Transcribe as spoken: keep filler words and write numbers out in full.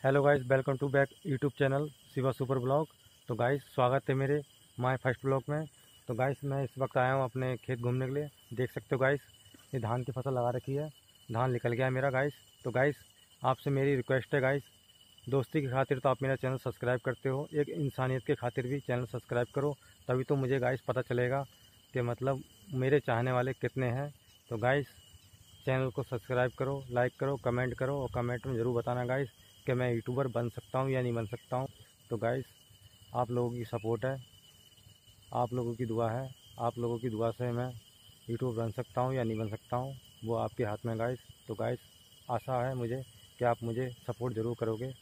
Hello guys, welcome to back YouTube channel Shiva super blog. तो guys, स्वागत है मेरे माय फर्स्ट ब्लॉग में। तो गाइस, मैं इस वक्त आया हूँ अपने खेत घूमने के लिए। देख सकते हो गाइस, ये धान की फसल लगा रखी है। धान निकल गया है मेरा गाइस। तो गाइस, आपसे मेरी रिक्वेस्ट है गाइस, दोस्ती की खातिर तो आप मेरा चैनल सब्सक्राइब करते हो, एक इंसानियत के खातिर भी चैनल सब्सक्राइब करो। तभी तो मुझे गाइस पता चलेगा कि मतलब मेरे चाहने वाले कितने हैं। तो गाइस, चैनल को सब्सक्राइब करो, लाइक करो, कमेंट करो और कमेंट में ज़रूर बताना गाइस कि मैं यूट्यूबर बन सकता हूँ या नहीं बन सकता हूँ। तो गाइस, आप लोगों की सपोर्ट है, आप लोगों की दुआ है, आप लोगों की दुआ से मैं यूट्यूबर बन सकता हूँ या नहीं बन सकता हूँ, वो आपके हाथ में गाइस। तो गाइस, आशा है मुझे कि आप मुझे सपोर्ट ज़रूर करोगे।